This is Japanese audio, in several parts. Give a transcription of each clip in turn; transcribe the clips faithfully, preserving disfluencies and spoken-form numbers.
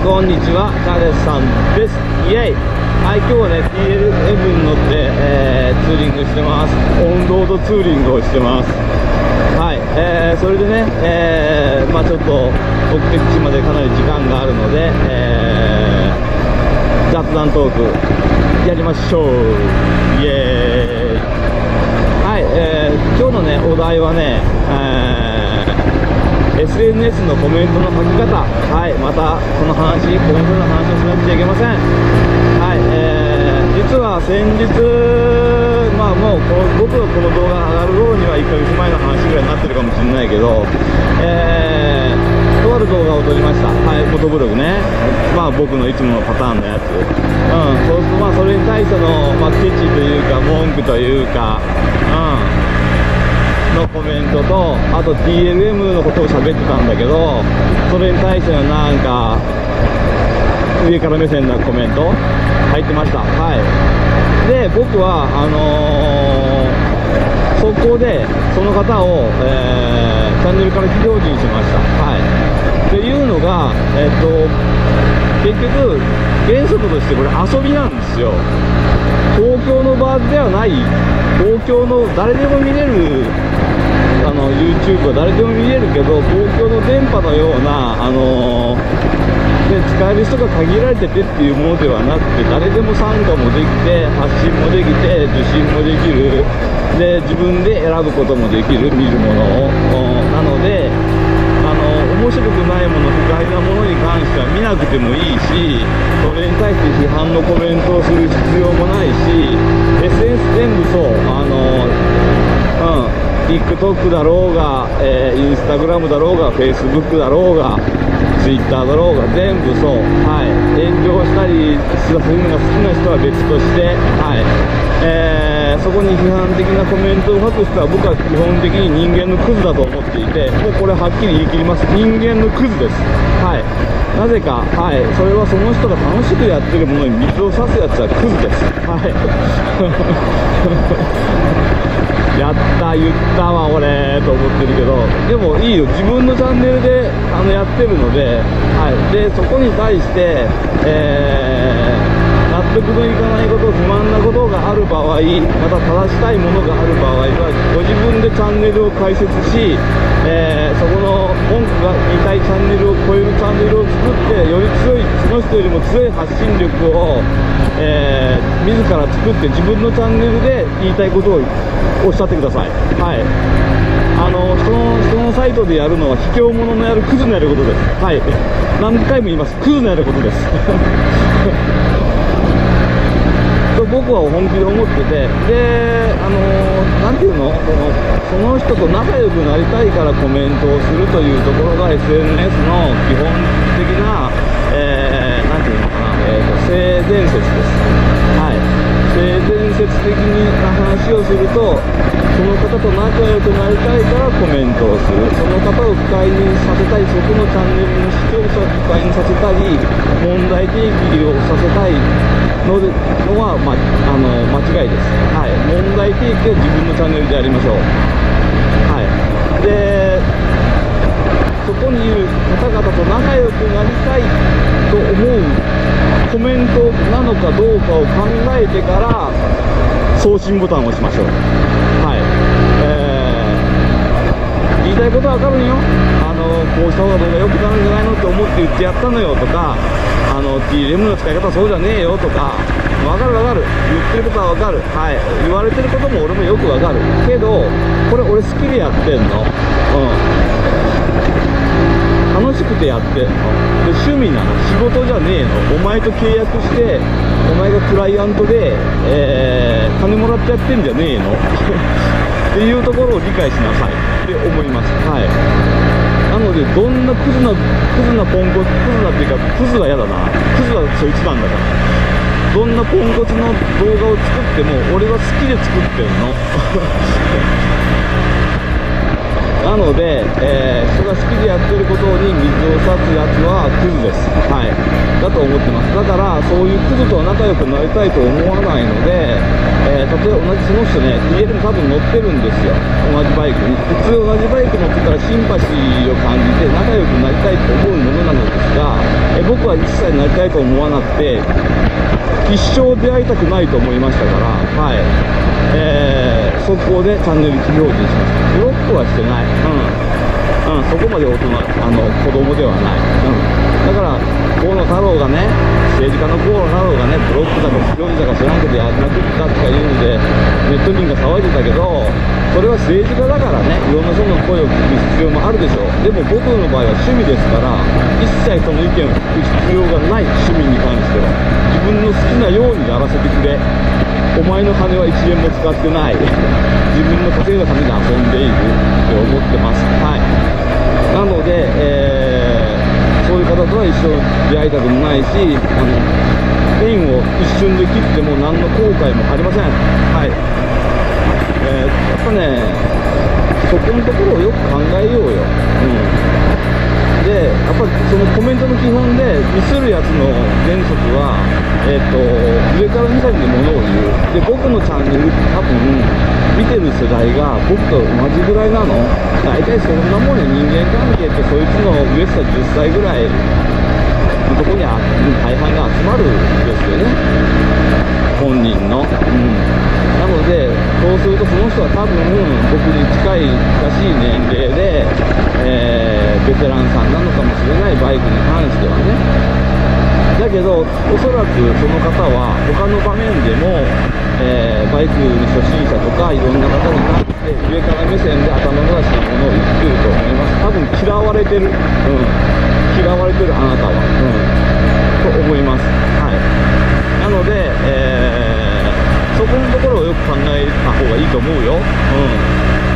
こんにちは、チャーレスさんです。イエイ。はい、今日はね、ティーエルセブン に乗って、えー、ツーリングしてます。オンロードツーリングをしてます。はい、えー、それでね、えー、まあちょっと目的地までかなり時間があるので、えー、雑談トークやりましょう。イエーイ。はい、えー、今日のね、お題はね、えー、エスエヌエス のコメントの書き方。はい、またこの話、コメントの話をしなくちゃいけません。はい、えー、実は先日、まあもうこの僕のこの動画が上がる頃にはいっかげつまえの話ぐらいになってるかもしれないけど、えー、とある動画を撮りました。はい、フォトブログね。まあ僕のいつものパターンのやつ。うん、そうするとまあそれに対しての、まあ、ケチというか文句というか、うん、のコメントと、あと ティーエルエム のことを喋ってたんだけど、それに対してのなんか上から目線なコメント入ってました。はい。で、僕はあのー、速攻でその方を、えー、チャンネルから非表示にしました。はい。っていうのが、えっと結局原則としてこれ遊びなんですよ。東京の場ではない、東京の誰でも見れるあの YouTube は誰でも見れるけど、東京の電波のようなあのー、で使える人が限られててっていうものではなくて、誰でも参加もできて、発信もできて、受信もできる、で自分で選ぶこともできる、見るものを。なのであの面白くないもの、不快なものに関しては見なくてもいいし、それに対して批判のコメントをする必要もないし、 エスエヌエス 全部そう、あのうん TikTok だろうが、えー、Instagram だろうが Facebook だろうが Twitter だろうが全部そう。はい、炎上したりするのが好きな人は別として、はい、えー、そこに批判的なコメントを書く人は僕は基本的に人間のクズだと思っていて、もうこれはっきり言い切ります。人間のクズです。はい。なぜか、はい、それはその人が楽しくやってるものに水を差すやつはクズです。はい。やった言ったわ俺と思ってるけど、でもいいよ、自分のチャンネルであのやってるので、はい、でそこに対して、えー、納得のいかないこと、不満なことがある場合、また正したいものがある場合はご自分でチャンネルを開設し、えー、そこの文句が言いたいチャンネルを超えるチャンネルを作って、より強い、その人よりも強い発信力を、えー、自ら作って自分のチャンネルで言いたいことをおっしゃってください。はい。あの人の人のサイトでやるのは卑怯者のやるクズのやることです。はい。何回も言います。クズのやることです。と僕は本気で思ってて、で、あのなんていうの、その、その人と仲良くなりたいからコメントをするというところが エスエヌエス の基本的な、えー、なんていうのかな、えーと、性善説です。はい。性善説的な話をすると、その方と仲良くなりたいからコメントをする、その方を不快にさせたい、そこのチャンネルの視聴者を不快にさせたり、問題提起をさせたいのでのは、ま、あの間違いです。はい、問題提起は自分のチャンネルでやりましょう。はい、でそこにいる方々と仲良くなりたいと思うコメントなのかどうかを考えてから送信ボタンを押しましょう。はい、えー、言いたいことはわかるんよ。あのこうした方がどうがよくなるんじゃないのって思って言ってやったのよとか、あの ティーエルエム の使い方そうじゃねえよとか、わかるわかる、言ってることはわかる。はい、言われてることも俺もよくわかるけど、これ俺好きでやってんの。うん楽しくてやってんの。で趣味なの、仕事じゃねえの。お前と契約してお前がクライアントで、えー、金もらってやってんじゃねえのっていうところを理解しなさいって思います。はい。なのでどんなクズなクズなポンコツ、クズなっていうかクズは嫌だな、クズはそいつなんだから、どんなポンコツの動画を作っても俺は好きで作ってんのなので、えー、人が好きでやってることに水を差すやつはクズです。はい。だと思ってます。だから、そういうクズとは仲良くなりたいと思わないので、えー、 例えば同じその人ね ティーエル に多分乗ってるんですよ、同じバイクに。普通同じバイク乗ってたらシンパシーを感じて仲良くなりたいと思うものなのですが、え僕は一切なりたいと思わなくて、一生出会いたくないと思いましたから、はい、えー、速攻でチャンネル非表示にしました。ブロックはしてない、うん、うん、そこまで大人、あの子供ではない、うん、だから河野太郎がね、政治家の河野太郎がね、ブロックだか非表示だか知らんけどやらなくったとか言うので、ネット民が騒いでたけど、それは政治家だからね、いろんな人の声を聞く必要もあるでしょう。でも僕の場合は趣味ですから、一切その意見を聞く必要がない、趣味に関しては。自分の好きなようにやらせてくれ。お前の金はいちえんも使ってない。自分の稼いだ金で遊んでいるって思ってます。はい。なので、えー、そういう方とは一生出会いたくもないし、あの、縁を一瞬で切っても何の後悔もありません。はい。えー、やっぱね、そこのところをよく考えようよ。うん。で、やっぱりそのコメントの基本でミスるやつの原則は、えっと、上から目線で物を言う。で、僕のチャンネル多分、見てる世代が僕と同じぐらいなの。大体そんなもんね、人間関係ってそいつの上下じゅっさいぐらいのとこに大半が集まるんですよね。本人の。うん。なので、そうするとその人は多分僕に近い近しい年齢で、えー、ベテランさんなのかもしれない、バイクに関してはね。だけど、おそらくその方は他の場面でも、えー、バイクに初心者とかいろんな方に対して上から目線で頭ごなしなものを言ってると思います。多分嫌われてる。うん。嫌われてるあなたは。うん。と思います。はい。なので、えーそこのところをよく考えた方がいいと思うよ。うん。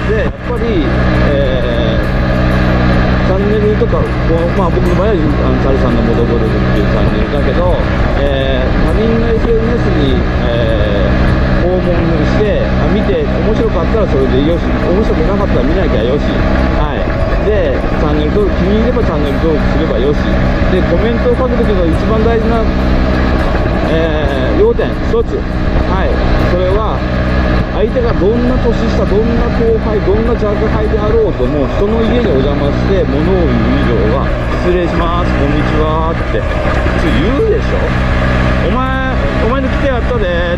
で、やっぱり、えー、チャンネルとか、こうまあ僕の場合は、あのチャルさんのモトゴルフっていうチャンネルだけど、えー、他人の エスエヌエス に、えー、訪問して、見て、面白かったらそれでよし、面白くなかったら見なきゃよし。はい。で、チャンネル登録、気に入ればチャンネル登録すればよし。で、コメントを書くときの一番大事な、えー、要点一つ、はい、それは相手がどんな年下、どんな後輩、どんな若輩であろうとも人の家にお邪魔して物を言う以上は失礼します、こんにちはって普通言うでしょ。お前お前の来てやったでって、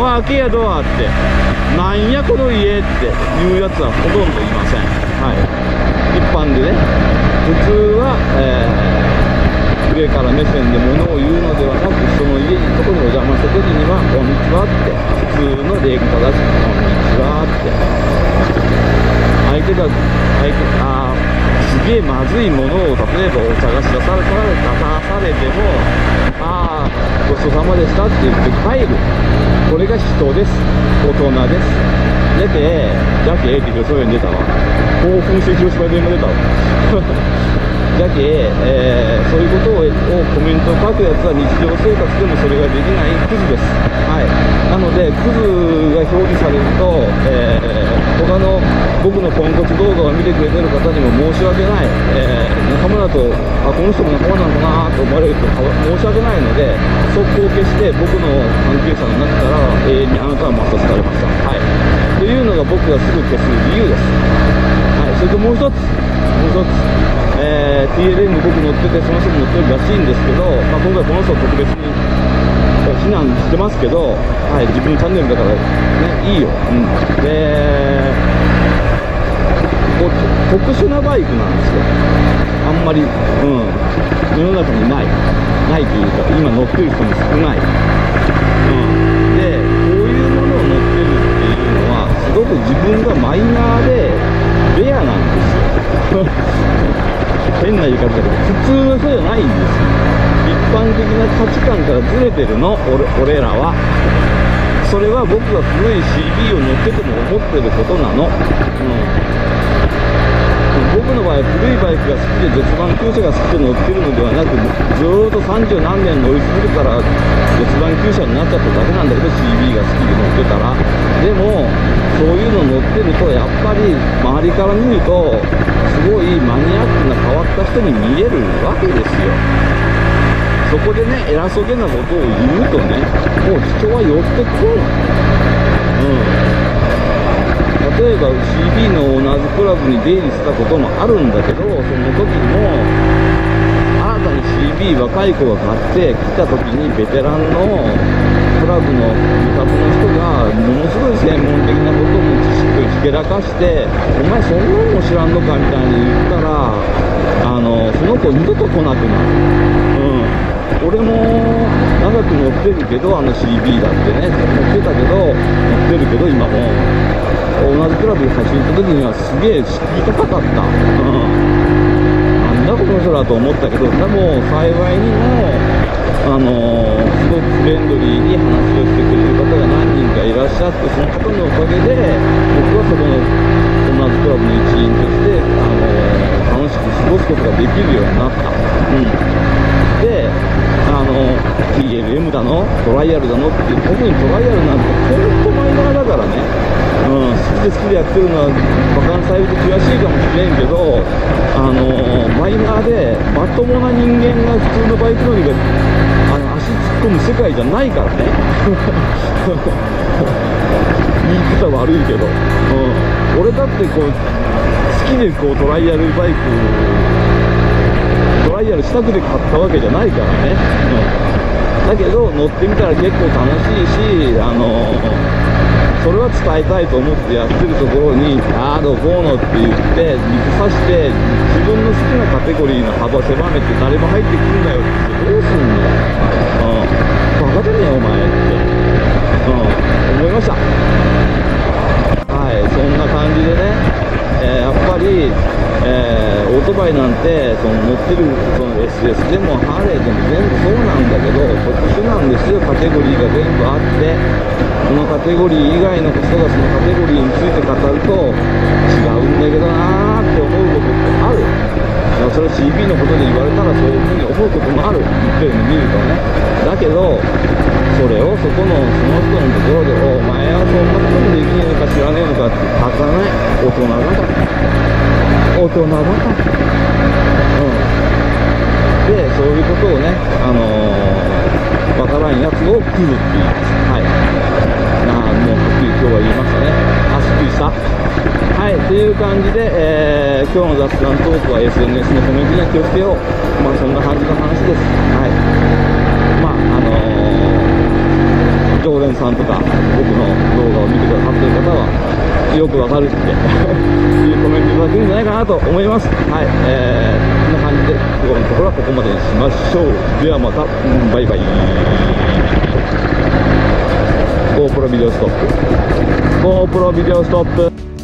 おい開けやドアって、なんやこの家っていうやつはほとんどいません。はい、一般でね、普通は、えー上から目線で物を言うのではなく、その家にとこにお邪魔した時にはこんにちはって、普通の礼儀正しくこんにちはって、相手が相手あすげえまずいものを例えばお茶がし出された出されても、ああごちそうさまでしたって言って帰る。これが人です。大人です。だけだけって広島に出たわ。興奮して広島弁が出たわ。だけ、えー、そういうことをコメントを書くやつは日常生活でもそれができないクズです。はい。なので、クズが表示されると、えー、他の僕のポンコツ動画を見てくれてる方にも申し訳ない。えー、仲間だと、あ、この人も仲間なのかなと思われると申し訳ないので、速攻消して僕の関係者になったら、永遠にあなたは抹殺されました。はい。というのが僕がすぐ消す理由です。はい。それともう一つ、もう一つ。えー、ティーエルエム 僕乗ってて、その人も乗ってるらしいんですけど、まあ、今回この人を特別に非難してますけど、はい、自分のチャンネルだからね、いいよ。うん、で、こう特殊なバイクなんですよ。あんまり、うん、世の中にない。ないというか、今乗ってる人も少ない。うん、で、こういうものを乗ってるっていうのは、すごく自分がマイナーで、レアなんですよ。変な言い方だけど、普通の人じゃないんですよ。一般的な価値観からずれてるの、俺、俺らは。それは僕が古い シービー を乗ってても思ってることなの。うん。僕の場合は古いバイクが好きで絶版旧車が好きで乗ってるのではなく、ずーっと三十何年乗り続けたら絶版旧車になっちゃっただけなんだけど、 シービー が好きで乗ってたら。でもそういうの乗ってるとやっぱり周りから見るとすごいマニアックな変わった人に見えるわけですよ。そこでね、偉そうげなことを言うとね、もう人は寄ってこない。 か シービー の同じクラブに出入りしたこともあるんだけど、その時も新たに シービー 若い子が買って来た時にベテランのクラブの部活の人がものすごい専門的なことも知識をひけらかして、お前そんなのも知らんのかみたいに言ったら、あのその子二度と来なくなる。うん、俺も長く乗ってるけど、あの シービー だってね、乗ってたけど、乗ってるけど今も同じクラブに走った時にはすげえ敷居高かった。うん、なんだこの人だと思ったけど、でも幸いにもあのー、すごくフレンドリーに話をしてくれる方が何人かいらっしゃって、その方のおかげで僕はそこの同じクラブの一員として、あのー、楽しく過ごすことができるようになった。うん、で、あの ティーエルエム だのトライアルだのっていう、特にトライアルなんてほんとマイナーだからね、うん、好きで好きでやってるのはバカにされると悔しいかもしれんけど、あのマイナーでまともな人間が普通のバイク乗りがあの足突っ込む世界じゃないからね言い方悪いけど、うん、俺だってこう好きでこうトライアルバイクトライアルしたくて買ったわけじゃないからね、うん、だけど乗ってみたら結構楽しいし、あのそれは伝えたいと思ってやってるところに、ああどうこうのって言って水さして自分の好きなカテゴリーの幅狭めて誰も入ってくんなよってどうすんの、うん、バカじゃねえよお前って、うん、思いました。はい、そんな感じでね、えー、やっぱり、えー、オートバイなんてその乗ってるその エスエス でもハーレーでも全部そうなんだけど、特殊なんですよ。カテゴリーが全部あって、そのカテゴリー以外の人がそのカテゴリーについて語ると違うんだけどなーって思うことってある。それ シービー のことで言われたらそういうふうに思うこともある、言ってるの見るとね。だけどそれをそこのその人のところで、お前はそんなこともできねえのか知らねえのかって書かない。大人だから大人だから、うん、でそういうことをね、あのー、わからんやつをクズって言います。はい、なあもうはっきり今日は言いましたね。あ、すっきりした。はい、という感じで、えー、今日の雑談トークは エスエヌエス のコメントには気をつけよう。まあそんな感じの話です。はい、まああのー、常連さんとか僕の動画を見てくださっている方はよくわかるっていうコメントいただけるんじゃないかなと思います。はい、えー、こんな感じで今日のところはここまでにしましょう。ではまた、バイバイ。GoPro ビデオストップ GoPro ビデオストップ